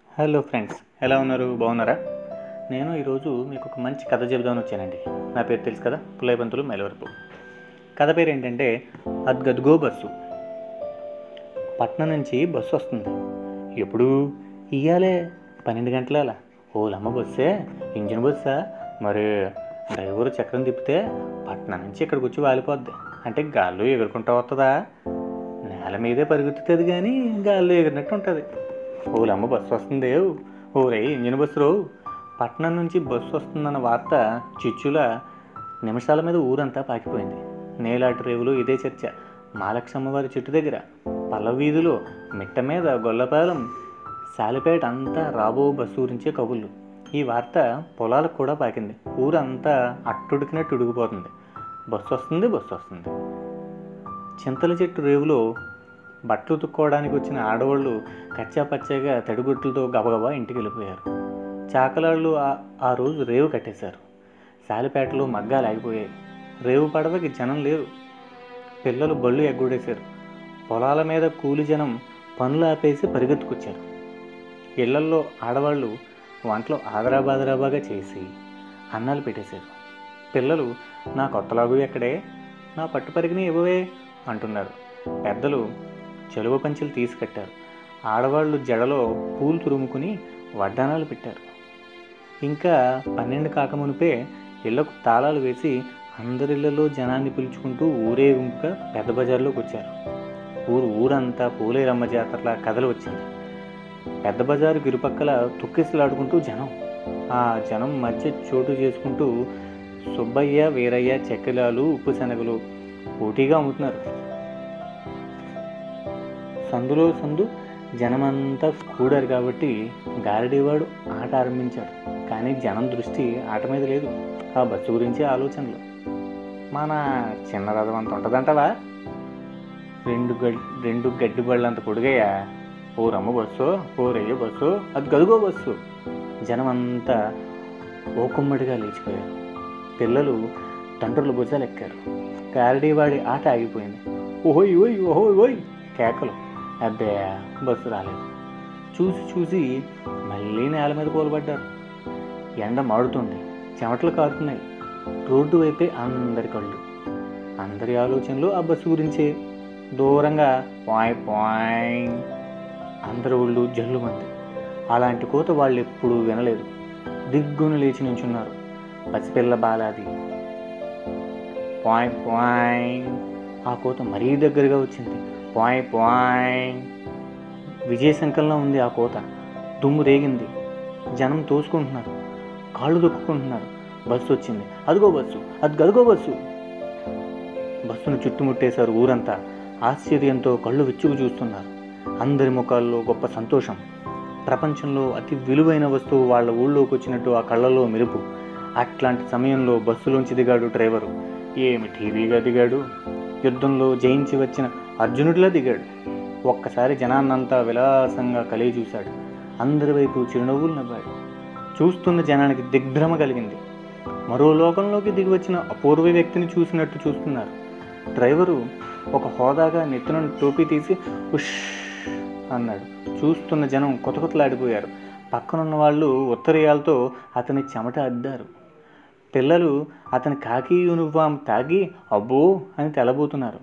Hello friends, ఎలా ఉన్నారు? బాగున్నారా? నేను ఈరోజు మీకు ఒక మంచి కథ చెబుదామని వచ్చానండి. నా పేరు తెలుసు కదా, పుల్లైపంతులు మైలవరపు. కథ పేరు ఏంటంటే అద్గద్గో బస్సు. పట్నం నుంచి బస్సు వస్తుంది. ఎప్పుడు? ఇయ్యాలే 12 గంటల. ఓలమ్మ బస్సే, ఇంజిన్ బస్సా? మరి డ్రైవరు చక్రం తిప్పితే పట్నం నుంచి ఇక్కడికి వచ్చి వాలిపోద్ది. అంటే గాల్లో ఎగురుకుంటూ వస్తుందా? నేల మీదే పరిగెత్తుతుంది కానీ గాల్లో ఎగిరినట్టు ఉంటుంది. ఓలమ్మ బస్సు వస్తుంది. ఓరే ఇంజిన్ బస్సు రో. పట్నం నుంచి బస్సు వస్తుందన్న వార్త చిచ్చుల నిమిషాల మీద ఊరంతా పాకిపోయింది. నేలాటి రేవులో ఇదే చర్చ. మాలక్షమ్మవారి చెట్టు దగ్గర, పల్ల వీధిలో, మిట్ట మీద, గొల్లపాలెం, సాలిపేట అంతా రాబో బస్సు గురించే కబుర్లు. ఈ వార్త పొలాలకు కూడా పాకింది. ఊరంతా అట్టుడికినట్టు ఉడికిపోతుంది. బస్సు వస్తుంది, బస్సు వస్తుంది. చింతల చెట్టు రేవులో బట్టలు ఉతుక్కోవడానికి వచ్చిన ఆడవాళ్ళు కచ్చాపచ్చాగా తడిగుడ్లతో గబగబా ఇంటికి వెళ్ళిపోయారు. చాకలాళ్ళు ఆ రోజు రేవు కట్టేశారు. సాలిపేటలో మగ్గాలు ఆగిపోయాయి. రేవు పడవకి జనం లేరు. పిల్లలు బళ్ళు ఎగ్గొడేశారు. పొలాల మీద కూలి జనం పనులు ఆపేసి పరిగెత్తుకొచ్చారు. ఇళ్లల్లో ఆడవాళ్ళు వంటలు ఆదరాబాదరాబాగా చేసి అన్నాలు పెట్టేశారు. పిల్లలు నా కొత్తలాగు ఎక్కడే, నా పట్టు పరిగిని ఇవ్వవే అంటున్నారు. పెద్దలు చెలువ పంచెలు తీసుకట్టారు. ఆడవాళ్ళు జడలో పూలు తురుముకుని వడ్డానాలు పెట్టారు. ఇంకా 12 కాకమునిపే ఇళ్లకు తాళాలు వేసి అందరిళ్లలో జనాన్ని పిలుచుకుంటూ ఊరేగింపుగా పెద్ద బజార్లోకి వచ్చారు. ఊరంతా పూలేరమ్మ జాతరలా కథలు వచ్చింది. పెద్ద బజారు ఇరుపక్కల తుక్కిసలాడుకుంటూ జనం. ఆ జనం మధ్య చోటు చేసుకుంటూ సుబ్బయ్య, వీరయ్య చెక్కలాలు, ఉప్పు శనగలు పోటీగా అమ్ముతున్నారు. సందులో సందు జనమంతా కూడారు కాబట్టి గారడీవాడు ఆట ఆరంభించాడు. కానీ జనం దృష్టి ఆట మీద లేదు, ఆ బస్సు గురించి ఆలోచనలు. మన చిన్న రథం అంత ఉంటుందంటవా? రెండు గడ్డి బళ్ళంత పొడిగయ్యా. ఓరమ్మ బస్సు, ఓరయ్య బస్సు, అది గదుగో బస్సు. జనమంతా ఓ కుమ్మడిగా లేచిపోయారు. పిల్లలు తండ్రుల భుజాలు ఎక్కారు. గారడీవాడి ఆట ఆగిపోయింది. ఓహోయ్ ఓయ్ ఓహోయ్ ఓయ్ కేకలు. అబ్బే బస్సు రాలేదు. చూసి చూసి మళ్ళీ నేల మీద కూలబడ్డారు. ఎండ మాడుతుంది, చెమటలు కారుతున్నాయి. రోడ్డు వైపే అందరి కళ్ళు, అందరి ఆలోచనలు ఆ బస్సు గురించే. దూరంగా పాయ్ పాయ్ అందరి ఒళ్ళు జల్లుమంది. అలాంటి కోత వాళ్ళు ఎప్పుడూ వినలేదు. దిగ్గున లేచి నించున్నారు. పసిపిల్ల బాలాది. పాయ్ పాయ్. ఆ కోత మరీ దగ్గరగా వచ్చింది. పాయ్ పాయ్. విజయశంకరంలో ఉంది ఆ కోత. దుమ్ము రేగింది. జనం తోసుకుంటున్నారు, కాళ్ళు దొక్కుకుంటున్నారు. బస్సు వచ్చింది. అదిగో బస్సు, అది గదిగో బస్సు. బస్సును చుట్టుముట్టేశారు. ఊరంతా ఆశ్చర్యంతో కళ్ళు విచ్చుకు చూస్తున్నారు. అందరి ముఖాల్లో గొప్ప సంతోషం. ప్రపంచంలో అతి విలువైన వస్తువు వాళ్ళ ఊళ్ళోకి వచ్చినట్టు ఆ కళ్ళలో మెరుపు. అట్లాంటి సమయంలో బస్సులోంచి దిగాడు డ్రైవరు. ఏమి టీవీగా దిగాడు! యుద్ధంలో జయించి వచ్చిన అర్జునుడిలా దిగాడు. ఒక్కసారి జనాన్నంతా విలాసంగా కలిగి చూశాడు. అందరి వైపు చిరునవ్వులు నవ్వాడు. చూస్తున్న జనానికి దిగ్భ్రమ కలిగింది. మరో లోకంలోకి దిగి వచ్చిన అపూర్వ వ్యక్తిని చూసినట్టు చూస్తున్నారు. డ్రైవరు ఒక హోదాగా నెత్తున టోపీ తీసి ఉష్ అన్నాడు. చూస్తున్న జనం కొతకొతలాడిపోయారు. పక్కనున్న వాళ్ళు ఉత్తరీయాలతో అతని చెమట అద్దారు. పిల్లలు అతని కాకి యూనిఫామ్ తాగి అబ్బో అని తెల్లబోతున్నారు.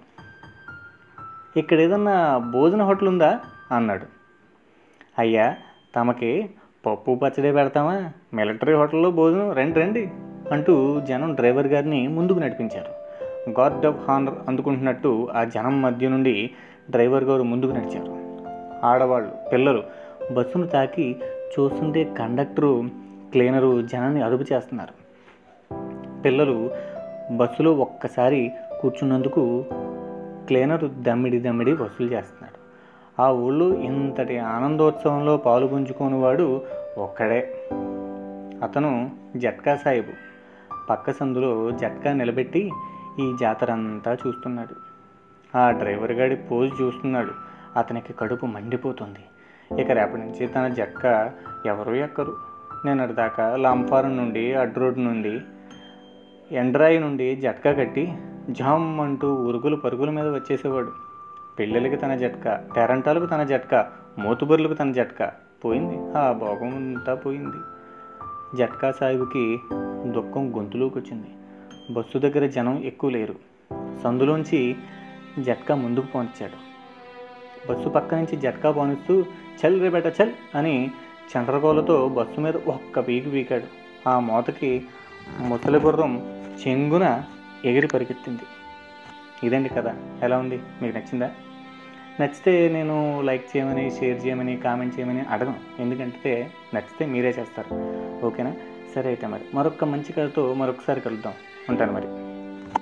ఇక్కడ ఏదన్నా భోజన హోటల్ ఉందా అన్నాడు. అయ్యా, తమకి పప్పు పచ్చడి పెడతామా? మిలిటరీ హోటల్లో భోజనం, రండి రండి అంటూ జనం డ్రైవర్ గారిని ముందుకు నడిపించారు. గార్డ్ ఆఫ్ హానర్ అందుకుంటున్నట్టు ఆ జనం మధ్య నుండి డ్రైవర్ గారు ముందుకు నడిచారు. ఆడవాళ్ళు, పిల్లలు బస్సును తాకి చూస్తుంటే కండక్టరు, క్లీనరు జనాన్ని అదుపు చేస్తున్నారు. పిల్లలు బస్సులో ఒక్కసారి కూర్చున్నందుకు క్లీనరు దమ్మిడి వసూలు చేస్తున్నాడు. ఆ ఊళ్ళో ఇంతటి ఆనందోత్సవంలో పాలుగుంజుకోని వాడు ఒక్కడే. అతను జట్కా సాహిబు. పక్క సందులో జట్కా నిలబెట్టి ఈ జాతర అంతా చూస్తున్నాడు. ఆ డ్రైవర్ గాడి పోజు చూస్తున్నాడు. అతనికి కడుపు మండిపోతుంది. ఇక రేపటి నుంచి తన జట్కా ఎవరూ ఎక్కరు. నిన్నటిదాకా లాంఫారం నుండి, అడ్డు రోడ్డు నుండి, ఎండ్రాయి నుండి జట్కా కట్టి జామ్ అంటూ ఉరుగులు పరుగుల మీద వచ్చేసేవాడు. పిల్లలకి తన జట్కా, పేరంటాలకు తన జట్కా, మోతుబర్లకు తన జట్కా పోయింది. ఆ భోగం అంతా పోయింది. జట్కా సాహిబుకి దుఃఖం గొంతులోకి వచ్చింది. బస్సు దగ్గర జనం ఎక్కువ లేరు. సందులోంచి జట్కా ముందుకు పోనిచ్చాడు. బస్సు పక్క నుంచి జట్కా పోనిస్తూ చల్ రే బేటా చల్ అని చండ్రగోలతో బస్సు మీద ఒక్క పీకి పీకాడు. ఆ మోతకి ముసలి గుర్రం చెంగున ఎగిరి పరిగెత్తింది. ఇదండి కథ. ఎలా ఉంది? మీకు నచ్చిందా? నచ్చితే నేను లైక్ చేయమని, షేర్ చేయమని, కామెంట్ చేయమని అడగను. ఎందుకంటే నచ్చితే మీరే చేస్తారు. ఓకేనా? సరే అయితే మరి మరొక మంచి కథతో మరొకసారి కలుద్దాం. ఉంటాను మరి.